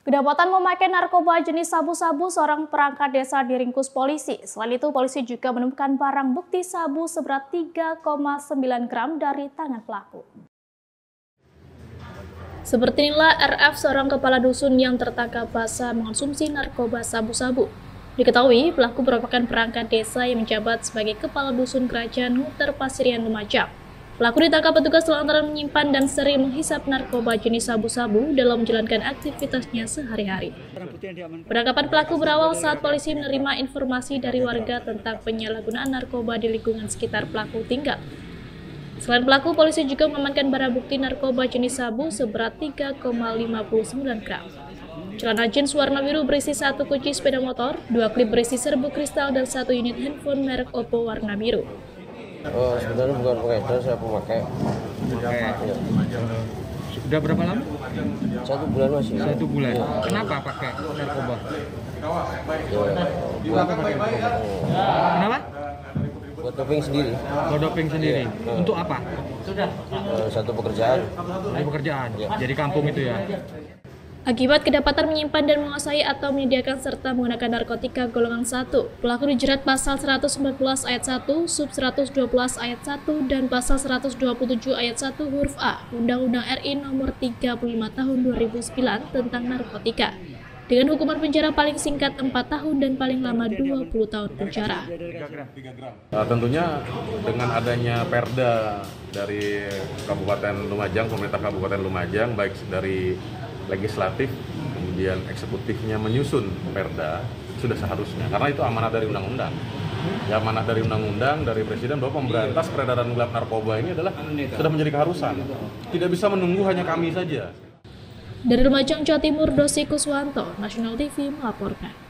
Kedapatan memakai narkoba jenis sabu-sabu, seorang perangkat desa diringkus polisi. Selain itu, polisi juga menemukan barang bukti sabu seberat 3,9 gram dari tangan pelaku. Seperti inilah RF, seorang kepala dusun yang tertangkap basah mengonsumsi narkoba sabu-sabu. Diketahui, pelaku merupakan perangkat desa yang menjabat sebagai kepala dusun kerajaan Nguter Pasirian Lumajang. Pelaku ditangkap petugas lantaran menyimpan dan sering menghisap narkoba jenis sabu-sabu dalam menjalankan aktivitasnya sehari-hari. Penangkapan pelaku berawal saat polisi menerima informasi dari warga tentang penyalahgunaan narkoba di lingkungan sekitar pelaku tinggal. Selain pelaku, polisi juga mengamankan barang bukti narkoba jenis sabu seberat 3,59 gram. Celana jeans warna biru berisi 1 kunci sepeda motor, 2 klip berisi serbuk kristal, dan 1 unit handphone merek Oppo warna biru. Oh, sebenarnya bukan pengedar, saya pemakai. Ya. Sudah berapa lama? 1 bulan masih. 1 bulan. Ya. Kenapa pakai narkoba? Kenapa? Buat doping sendiri. Buat doping sendiri. Ya. Untuk apa? Satu pekerjaan. Dari pekerjaan. Ya. Jadi kampung itu ya. Akibat kedapatan menyimpan dan menguasai atau menyediakan serta menggunakan narkotika golongan 1, pelaku dijerat pasal 114 ayat 1, sub 112 ayat 1, dan pasal 127 ayat 1 huruf A, Undang-Undang RI nomor 35 tahun 2009 tentang narkotika, dengan hukuman penjara paling singkat 4 tahun dan paling lama 20 tahun penjara. Tentunya dengan adanya perda dari Kabupaten Lumajang, pemerintah Kabupaten Lumajang, baik dari legislatif, kemudian eksekutifnya menyusun perda, sudah seharusnya, karena itu amanah dari undang-undang. Ya, amanah dari undang-undang, dari Presiden, bahwa pemberantas peredaran gelap narkoba ini adalah sudah menjadi keharusan. Tidak bisa menunggu hanya kami saja. Dari Lumajang, Jawa Timur, Dosi Kuswanto, National TV melaporkan.